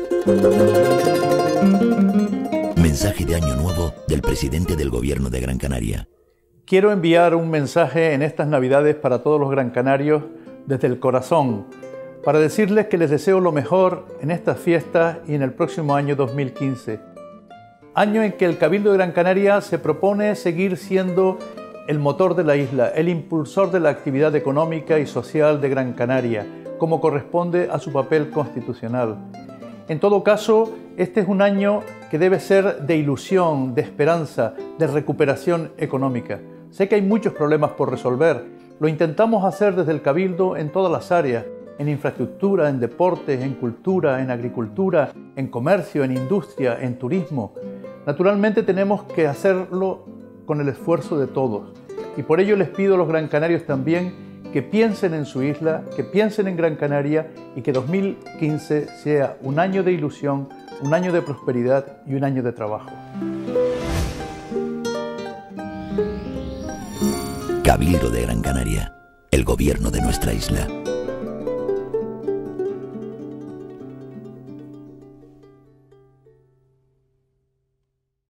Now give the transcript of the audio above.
Mensaje de Año Nuevo del presidente del Gobierno de Gran Canaria. Quiero enviar un mensaje en estas Navidades para todos los gran canarios desde el corazón, para decirles que les deseo lo mejor en estas fiestas y en el próximo año 2015. Año en que el Cabildo de Gran Canaria se propone seguir siendo el motor de la isla, el impulsor de la actividad económica y social de Gran Canaria, como corresponde a su papel constitucional. En todo caso, este es un año que debe ser de ilusión, de esperanza, de recuperación económica. Sé que hay muchos problemas por resolver. Lo intentamos hacer desde el Cabildo en todas las áreas, en infraestructura, en deportes, en cultura, en agricultura, en comercio, en industria, en turismo. Naturalmente tenemos que hacerlo con el esfuerzo de todos. Y por ello les pido a los gran canarios también que piensen en su isla, que piensen en Gran Canaria y que 2015 sea un año de ilusión, un año de prosperidad y un año de trabajo. Cabildo de Gran Canaria, el gobierno de nuestra isla.